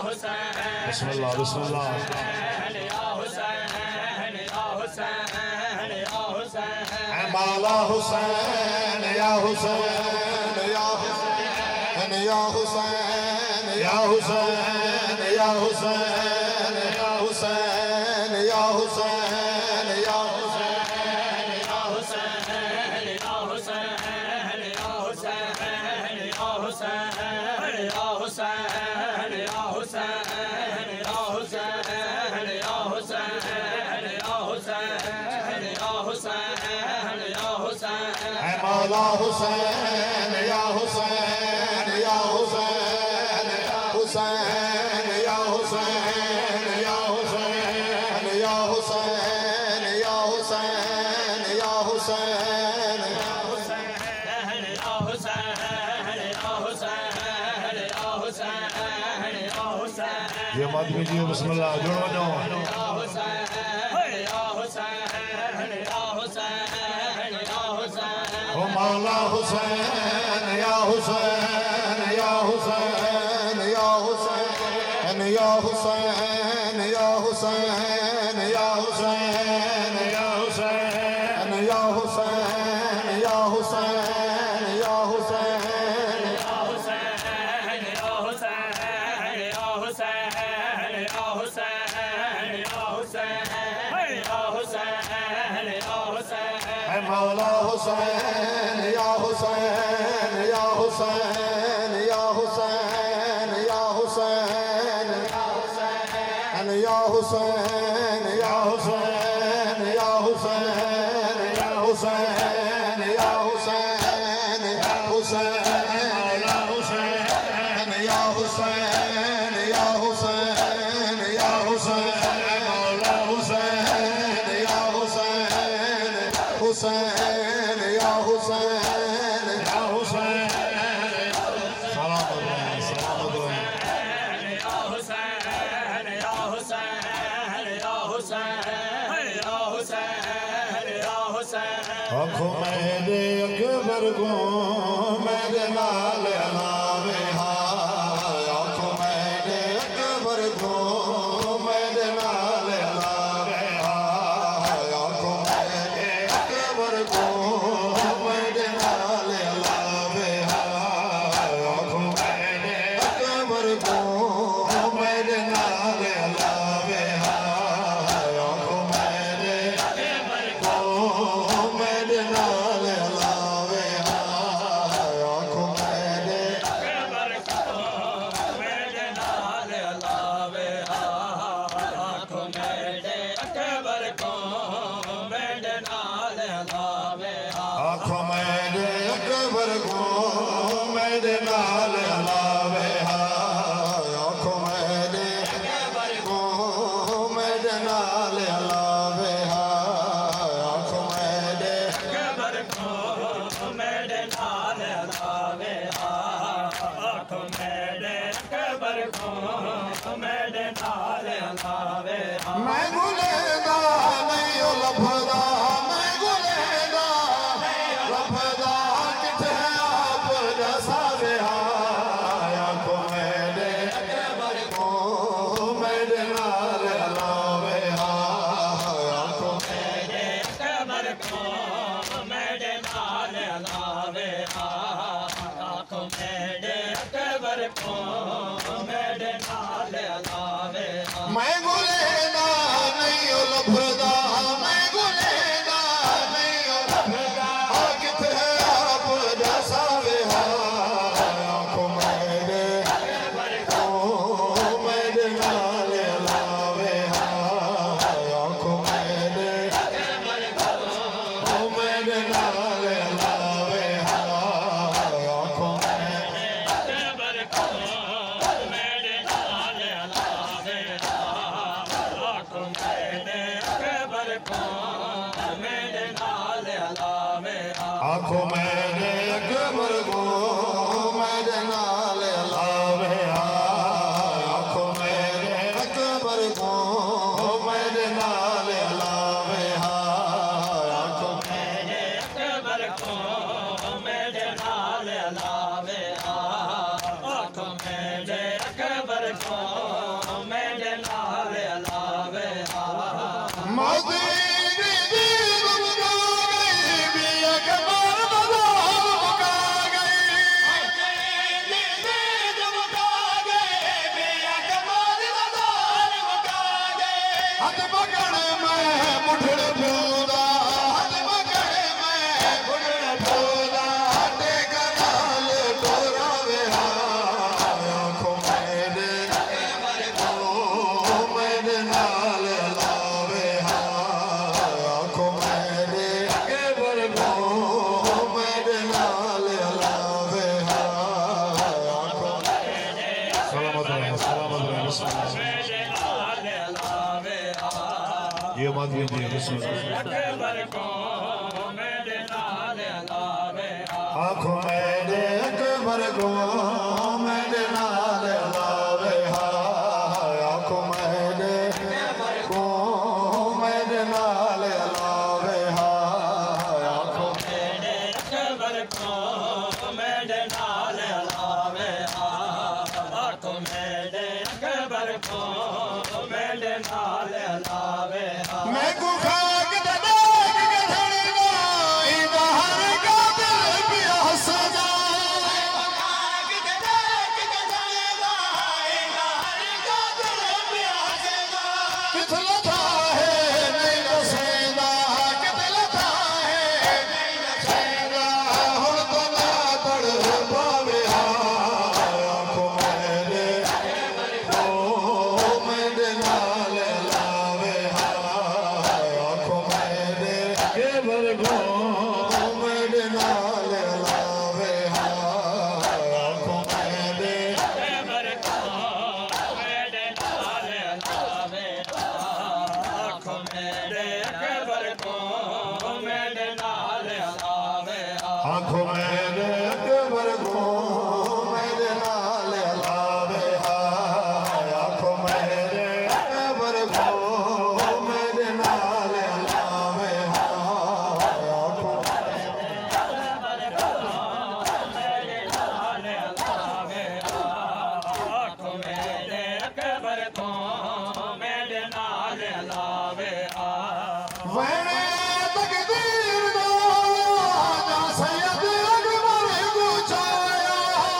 बिस्मिल्लाह बिस्मिल्लाह मौला हुसैन या हुसैन या हुसैन या हुसैन या हुसैन या हुसैन या हुसैन या हुसैन या मौला हुसैन या हुसैन या हुसैन हुसैन या हुसैन या हुसैन या हुसैन या हुसैन या हुसैन ये मत कीजिए बिस्मिल्लाह जुड़ वञो मौला हुसैन या हुसैन या हुसैन या हुसैन या हुसैन या हुसैन या हुसैन या हुसैन या हुसैन या हुसैन या हुसैन मौला हुसैन या हुसैन या हुसैन या हुसैन या हुसैन या हुसैन या हुसैन या हुसैन या हुसैन या हुसैन या हुसैन या हुसैन या हुसैन या हुसैन या हुसैन मौला हुसैन या हुसैन हुसैन या हुसैन या हुसैन सलाम या हुसैन या हुसैन या हुसैन या हुसैन या हुसैन आँखों मेरे अकबर को मेरे नाल अलावे आँखों मेरे अकबर को मेरे नाल अलावे आँखों मेरे अकबर को मेरे नाल अलावे आँखों मेरे अकबर को मेरे नाल अलावे आँखों मेरे अकबर को मेरे नाल अलावे आँखों मेरे अकबर को मेरे नाल अलावे आँखों मेरे अकबर को मेरे नाल अलावे आँखों मेरे अकबर को मेरे नाल अलावे आँखों मेरे अकबर को मेरे नाल अलावे आँखों मेरे अकबर को मेरे नाल अलावे आँखों मेरे अकबर को मेरे नाल अलावे मैं गुलेगा नहीं लफदा मैं गुलेगा लफदा किथे आप जैसा आँखों मेरे अकबर को मेरे नाल अलावे आँखों मेरे अकबर को मेरे नाल अलावे आँखों मेरे अकबर को मेरे नाल अलावे मैं गुलेगा नहीं लफदा मैं गुलेगा नहीं लफदा किथे आप जैसा आँखों मेरे अकबर को मेरे नाल अलावे आँखों मेरे अकबर को मेरे नाल अलावे आँखों मेरे अकबर को मेरे नाल अलावे आँखों मेरे अकबर को मेरे नाल अलावे आँखों मेरे अकबर को मेरे नाल अलावे आँखों मेरे अकबर को मेरे नाल अलावे आँखों मेरे अकबर को मेरे नाल अलावे आँखों मेरे अकबर को सलामत रहे बिस्मिल्लाह ये मत कीजिए बिस्मिल्लाह आँखों मेरे अकबर को मेरे नाल लावे आँखों मेरे को मेरे नाल लावे आँखों मेरे अकबर को मेरे नाल लावे आँखों मेरे अकबर को मेरे नाल लावे मैं को खाक ददाग के धड़ना इधर का दिल प्यास जा खाक ददाग के धड़ना इधर का दिल प्यास जा कितना था है नहीं दसेगा कितना था है नहीं दसेगा हुन तो ना तड़ पावे आँखों मेरे ओ मेरे नाल लावे आँखों मेरे केवल को मेरे नाल लावे आँखों मेरे केवल को मेरे नाल लावे आँखों मेरे केवल को मेरे नाल लावे आँखों मेरे केवल को मेरे नाल लावे आँखों मेरे केवल को मेरे नाल लावे आँखों आँखों मेरे केवल को मेरे नाल लावे वने तकदीर दो ना सैयद अकबर को छाया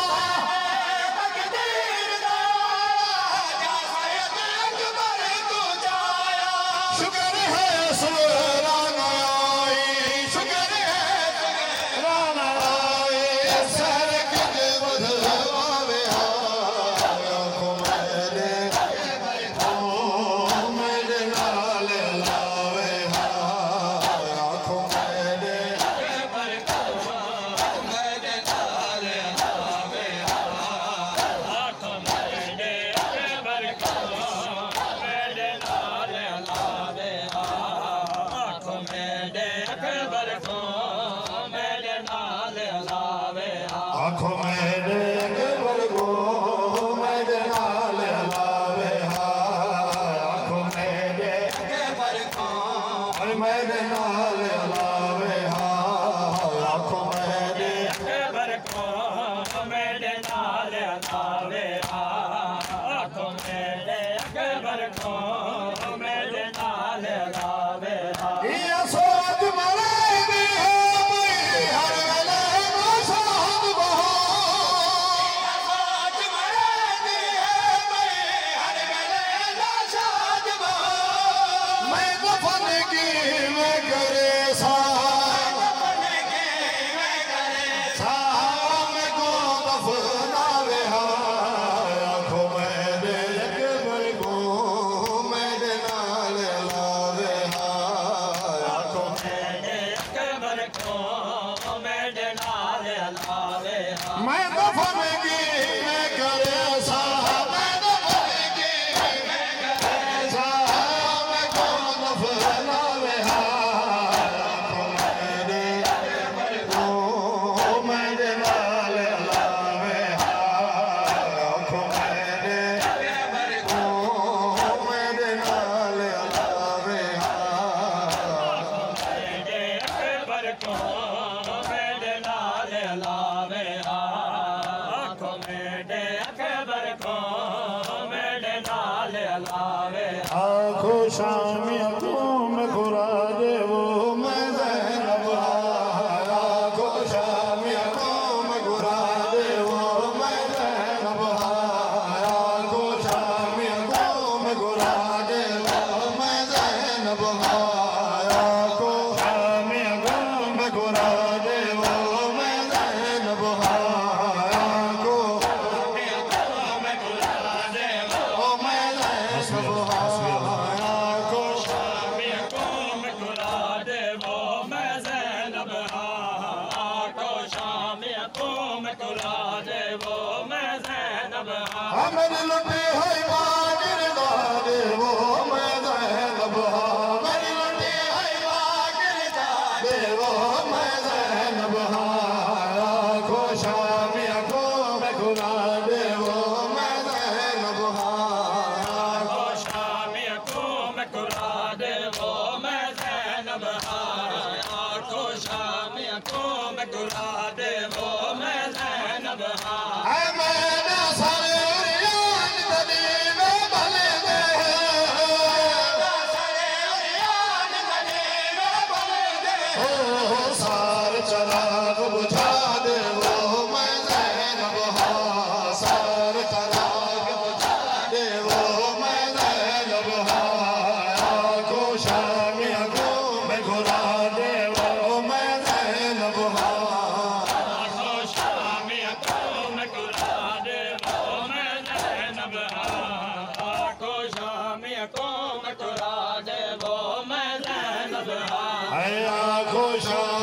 तकदीर दो ना सैयद अकबर को छाया शुक्र है सुराना आई शुक्र है सुराना आई सर के बदलवावे आँखों मेरे ओ मेरे नाल लावे आँखों मेरे केवल को मेरे नाल लावे आँखों मेरे केवल को मेरे नाल लावे आँखों मेरे केवल को मेरे नाल लावे आँखों मेरे केवल को मेरे नाल लावे आँखों मेरे केवल को मेरे नाल लावे आँखों मेरे केवल को मेरे नाल लावे आँखों मेरे केवल को मेरे नाल लावे ये सोच मरेगी है भाई हर वेले नो साथ बहो सोच मरेगी है भाई हर वेले नो साथ बहो मैं दफन की मैं करे सा दफन की मैं करे सा मैं को दफनावे आँखों मेरे केवल को मेरे नाल लावे आँखों मेरे केवल को मेरे नाल लावे मैं दफन की मैं करे सा मैं दफन की मैं करे सा मैं को दफनावे आँखों मेरे केवल को मेरे नाल लावे आँखों मेरे केवल को मेरे नाल लावे मेरे केवल को मेरे नाल लावे आँखों मेरे केवल को मेरे नाल लावे आँखों शामी को मैं खुरा दे वो मैं ज़ैनब आँखों शामी को मैं खुरा दे वो मैं ज़ैनब आँखों शामी को मैं खुरा दे वो मैं ज़ैनब आँखों शामी को मैं खुरा दे वो मैं ज़ैनब आँखों शामी को मैं खुरा दे वो मैं ज़ैनब आँखों शामी को मैं खुरा दे वो मैं ज़ैनब आँखों शामी को मैं खुरा दे वो मैं ज़ैनब मेरी लुटी आखो शामी को मटुरा दे वो मैं ज़ैनब आखो शाम